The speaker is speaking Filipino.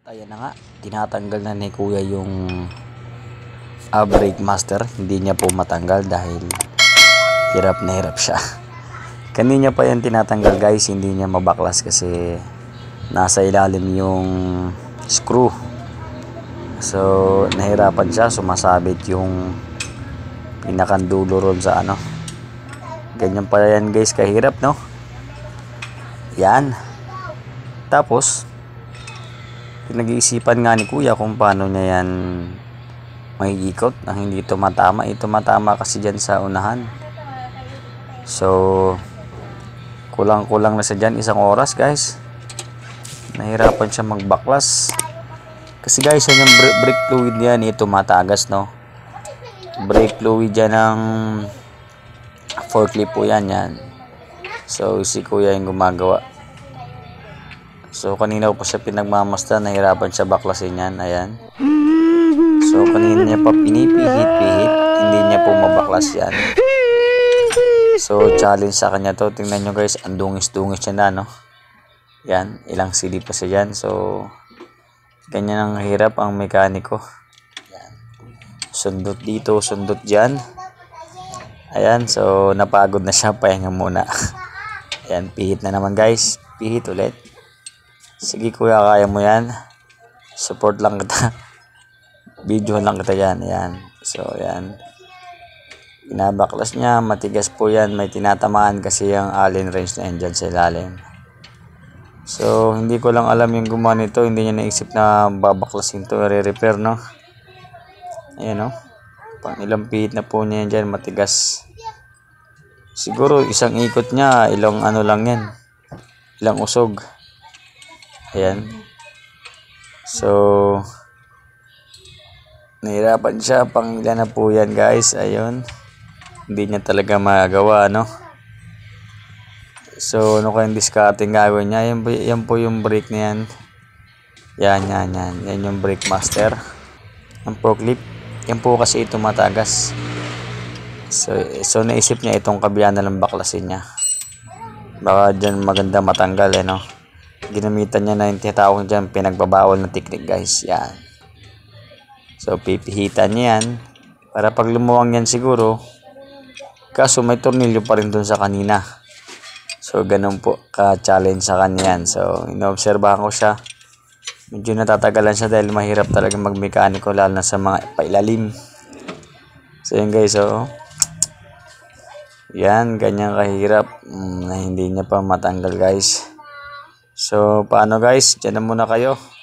Ayan na nga, tinatanggal na ni Kuya yung brake master. Hindi niya po matanggal dahil hirap na hirap siya. Kanina pa yan tinatanggal guys, hindi niya mabaklas kasi nasa ilalim yung screw. So nahirapan siya, sumasabit yung pinakandulo ron sa ano. Ganyan pala yan guys, kahirap no? Yan. Tapos pinag-iisipan nga ni Kuya kung paano niya yan maiikot na hindi tumatama. Tumatama kasi dyan sa unahan. So kulang-kulang na sa dyan 1 oras guys. Nahirapan siya magbaklas. Kasi guys, yung brake fluid yan, tumatagas no. Brake fluid yan ng forklift po yan. So si Kuya yung gumagawa. So kanina po siya pinagmamasta, nahirapan siya baklasin yan, ayan. So kanina niya pa pinipihit-pihit, hindi niya po mabaklas yan. So challenge sa kanya to, tingnan nyo guys, ang dungis-dungis siya na no. Yan, ilang CD pa siya dyan, so ganyan ang hirap ang mekaniko. Yan. Sundot dito, sundot dyan. Ayan, so napagod na siya, pahinga muna. Ayan, pihit na naman guys, pihit ulit. Sige Kuya, kaya mo yan. Support lang kita. Video lang kita yan. Ayan. So ayan. Binabaklas niya. Matigas po yan. May tinatamaan kasi yung allen wrench na yan dyan sa ilalim. So hindi ko lang alam yung gumawa nito. Hindi niya naisip na babaklasin to. Re-repair no. Ayan no. Pang ilang pihit na po niya yan dyan. Matigas. Siguro isang ikot niya. Ilang ano lang yan. Ilang usog. Ayan. So nahirapan siya, pang ilan na po yan guys. Ayun, hindi niya talaga magagawa no. So ano kayang discarding gawin niya? Yan po yung brake na yan. Yan yung brake master ng forklift. Yan po kasi ito matagas. So naisip niya itong kabila na lang baklasin niya. Baka dyan maganda matanggal no. Ginamitan niya na yung tinatawag dyan pinagbabawal na technique guys. Yan. So pipihitan niya yan para pag lumuwang yan siguro. Kaso may tornilyo pa rin dun sa kanina. So ganun po ka-challenge sa kanya yan. So inoobserbahan ko siya. Medyo natatagalan siya dahil mahirap talaga magmekaniko lalo na sa mga pailalim. So yun guys, so yan, ganyan kahirap na hindi niya pa matanggal guys. So paano guys, dyan na muna kayo.